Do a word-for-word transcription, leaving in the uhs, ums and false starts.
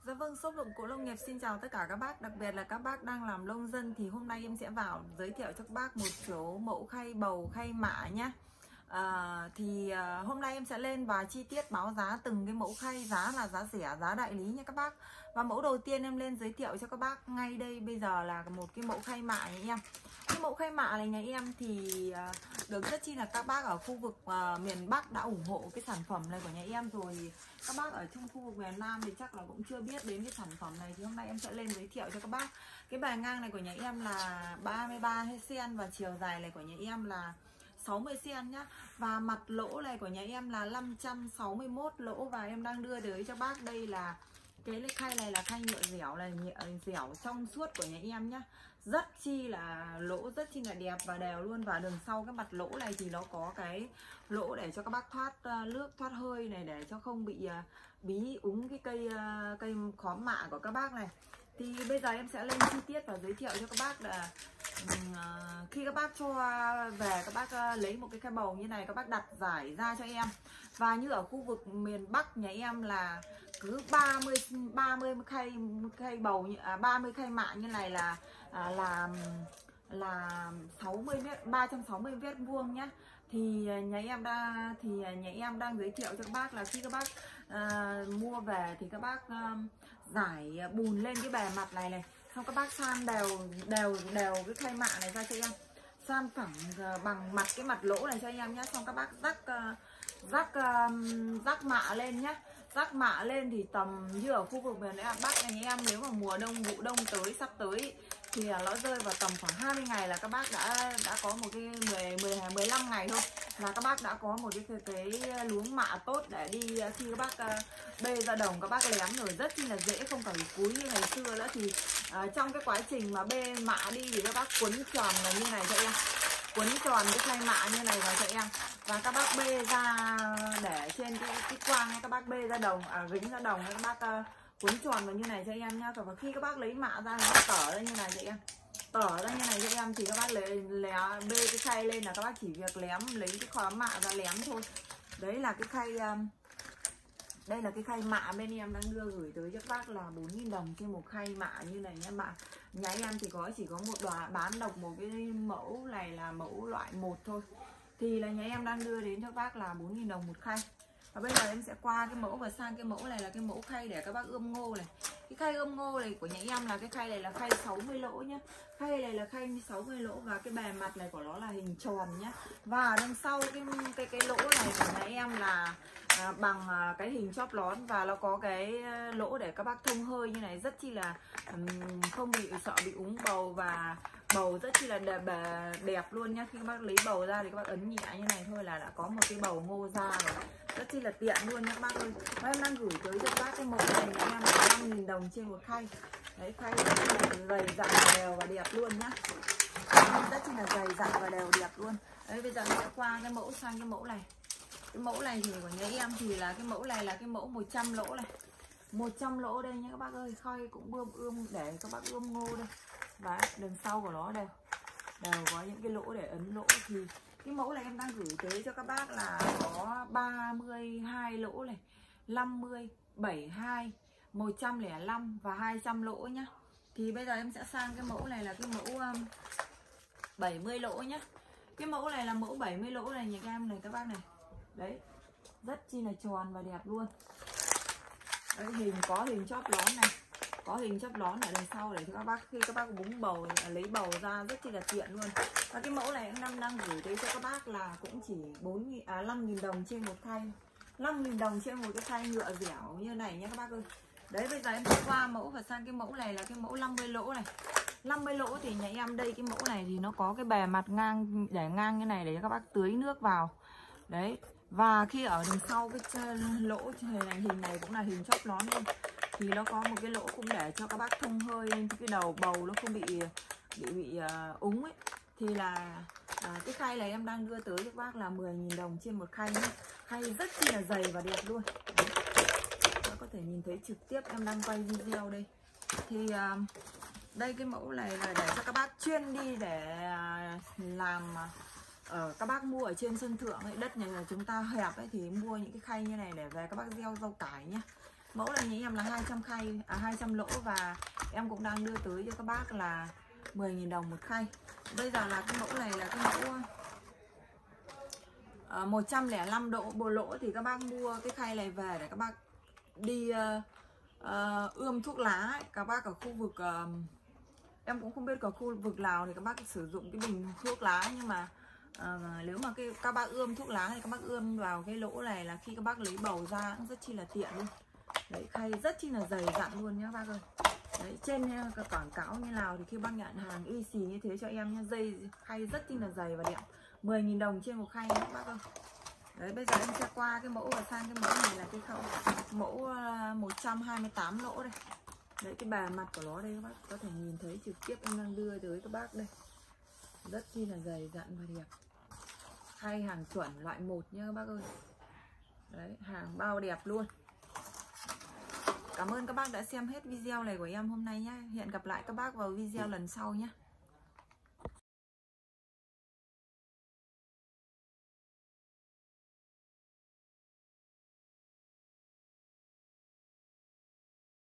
Dạ vâng, shop dụng cụ nông nghiệp xin chào tất cả các bác, đặc biệt là các bác đang làm nông dân. Thì hôm nay em sẽ vào giới thiệu cho các bác một số mẫu khay bầu, khay mạ nhé. à, Thì à, hôm nay em sẽ lên và chi tiết báo giá từng cái mẫu khay, giá là giá rẻ, giá đại lý nha các bác. Và mẫu đầu tiên em lên giới thiệu cho các bác ngay đây bây giờ là một cái mẫu khay mạ nha em. Cái mẫu khay mạ này nhà em thì à, được rất chi là các bác ở khu vực à, miền Bắc đã ủng hộ cái sản phẩm này của nhà em rồi. Các bác ở trong khu vực miền Nam thì chắc là cũng chưa biết đến cái sản phẩm này, thì hôm nay em sẽ lên giới thiệu cho các bác. Cái bề ngang này của nhà em là ba mươi ba xen và chiều dài này của nhà em là sáu mươi xen nhá. Và mặt lỗ này của nhà em là năm trăm sáu mươi mốt lỗ. Và em đang đưa tới cho bác đây là cái khay này là khay nhựa dẻo này, nhựa dẻo trong suốt của nhà em nhá. Rất chi là lỗ rất chi là đẹp và đều luôn. Và đường sau cái mặt lỗ này thì nó có cái lỗ để cho các bác thoát uh, nước, thoát hơi này, để cho không bị uh, bí úng cái cây uh, cây khóm mạ của các bác này. Thì bây giờ em sẽ lên chi tiết và giới thiệu cho các bác là uh, khi các bác cho về, các bác uh, lấy một cái khay bầu như này, các bác đặt giải ra cho em. Và như ở khu vực miền Bắc nhà em là cứ ba mươi ba mươi khay khay bầu à, ba mươi khay mạ như này là à, là là sáu mươi mét, ba trăm sáu mươi mét vuông nhá. Thì nhà em đang thì nhà em đang giới thiệu cho các bác là khi các bác à, mua về thì các bác à, giải bùn lên cái bề mặt này này, xong các bác san đều đều đều cái khay mạ này ra cho em, san phẳng uh, bằng mặt cái mặt lỗ này cho em nhé. Xong các bác rắc uh, rắc uh, rắc mạ lên nhé. Rắc mạ lên thì tầm như ở khu vực miền Bắc anh em, nếu mà mùa đông, vụ đông tới sắp tới thì nó rơi vào tầm khoảng hai mươi ngày là các bác đã đã có một cái mười mười mười lăm ngày thôi là các bác đã có một cái cái, cái luống mạ tốt để đi khi các bác uh, bê ra đồng các bác lém rồi, rất là dễ, không phải cúi như ngày xưa nữa. Thì uh, trong cái quá trình mà bê mạ đi thì các bác quấn tròn là như này cho em, quấn tròn cái khay mạ như này vào cho em. Và các bác bê ra để trên cái, cái quang ấy, các bác bê ra đồng, à gính ra đồng, các bác uh, quấn tròn vào như này cho em nhá. Và khi các bác lấy mạ ra thì nó tở ra như này cho em, tở ra như này cho em. Thì các bác lấy lé, bê cái khay lên là các bác chỉ việc lém, lấy cái khóm mạ ra lém thôi. Đấy là cái khay um, đây là cái khay mạ bên em đang đưa gửi tới cho các bác là bốn nghìn đồng trên một khay mạ như này nha bạn. Nhà em thì có chỉ có một đoàn bán độc một cái mẫu này là mẫu loại một thôi. Thì là nhà em đang đưa đến cho các bác là bốn nghìn đồng một khay. Và bây giờ em sẽ qua cái mẫu và sang cái mẫu này là cái mẫu khay để các bác ươm ngô này. Cái khay ươm ngô này của nhà em là cái khay này là khay sáu mươi lỗ nhá. Khay này là khay sáu mươi lỗ và cái bề mặt này của nó là hình tròn nhá. Và đằng sau cái cái cái lỗ này của nhà em là à, bằng à, cái hình chóp lón, và nó có cái lỗ để các bác thông hơi như này, rất chi là um, không bị sợ bị úng bầu, và bầu rất chi là đẹp, đẹp luôn nhá. Khi các bác lấy bầu ra thì các bác ấn nhẹ như này thôi là đã có một cái bầu ngô ra rồi, rất chi là tiện luôn nha các bác ơi. Và em đang gửi tới cho các bác cái mẫu này của em là năm nghìn đồng trên một khay. Đấy, khay rất là dày dặn đều và đẹp luôn nhá, rất chi là dày dặn và đều đẹp luôn. Đấy, bây giờ em sẽ qua cái mẫu sang cái mẫu này. Cái mẫu này thì của nhà em thì là cái mẫu này là cái mẫu một trăm lỗ này, một trăm lỗ đây nhé các bác ơi. Khay cũng bươm ươm để các bác ươm ngô đây. Và đường sau của nó đều đều có những cái lỗ để ấn lỗ. Thì cái mẫu này em đang gửi tới cho các bác là có ba mươi hai lỗ này, năm mươi, bảy mươi hai, một trăm lẻ năm và hai trăm lỗ nhá. Thì bây giờ em sẽ sang cái mẫu này là cái mẫu um, bảy mươi lỗ nhá. Cái mẫu này là mẫu bảy mươi lỗ này nhà em này các bác này. Đấy, rất chi là tròn và đẹp luôn. Đấy, hình có hình chóp lón này, có hình chóp lón ở đằng sau để cho các bác khi các bác búng bầu lấy bầu ra rất chi là tiện luôn. Và cái mẫu này em đang đang gửi tới cho các bác là cũng chỉ bốn nghìn à năm nghìn đồng trên một khay, năm nghìn đồng trên một cái khay nhựa dẻo như này nhé các bác ơi. Đấy, bây giờ em sẽ qua mẫu và sang cái mẫu này là cái mẫu năm mươi lỗ này. năm mươi lỗ thì nhà em đây, cái mẫu này thì nó có cái bề mặt ngang để ngang như này để cho các bác tưới nước vào. Đấy, và khi ở đằng sau cái lỗ hình này, hình này cũng là hình chóp lón luôn, thì nó có một cái lỗ cũng để cho các bác thông hơi lên cái đầu bầu nó không bị bị bị uh, úng ấy. Thì là uh, cái khay này em đang đưa tới cho các bác là mười nghìn đồng trên một khay nhé. Khay rất chi là dày và đẹp luôn. Các bác có thể nhìn thấy trực tiếp em đang quay video đây. Thì uh, đây cái mẫu này là để cho các bác chuyên đi để uh, làm uh, ở các bác mua ở trên sân thượng ấy, đất này là chúng ta hẹp ấy, thì mua những cái khay như này để về các bác gieo rau cải nhé. Mẫu này nhà em là hai trăm khay, à hai trăm lỗ, và em cũng đang đưa tới cho các bác là mười nghìn đồng một khay. Bây giờ là cái mẫu này là cái mẫu uh, một trăm lẻ năm độ bộ lỗ, thì các bác mua cái khay này về để các bác đi uh, uh, ươm thuốc lá ấy. Các bác ở khu vực uh, em cũng không biết có khu vực nào thì các bác sử dụng cái bình thuốc lá, nhưng mà À, nếu mà cái các bác ươm thuốc lá thì các bác ươm vào cái lỗ này là khi các bác lấy bầu ra cũng rất chi là tiện luôn. Đấy, khay rất chi là dày dặn luôn nhá bác ơi. Đấy, trên cái quảng cáo như nào thì khi bác nhận hàng y xì như thế cho em nhá, dây khay rất chi là dày và đẹp. mười nghìn đồng trên một khay nhá bác ơi. Đấy, bây giờ em sẽ qua cái mẫu và sang cái mẫu này là cái khẩu mẫu một trăm hai mươi tám lỗ đây. Đấy, cái bề mặt của nó đây các bác có thể nhìn thấy trực tiếp, em đang đưa tới các bác đây. Rất chi là dày dặn và đẹp. Khay hàng chuẩn loại một nhá các bác ơi. Đấy, hàng bao đẹp luôn. Cảm ơn các bác đã xem hết video này của em hôm nay nhé. Hẹn gặp lại các bác vào video lần sau nhé.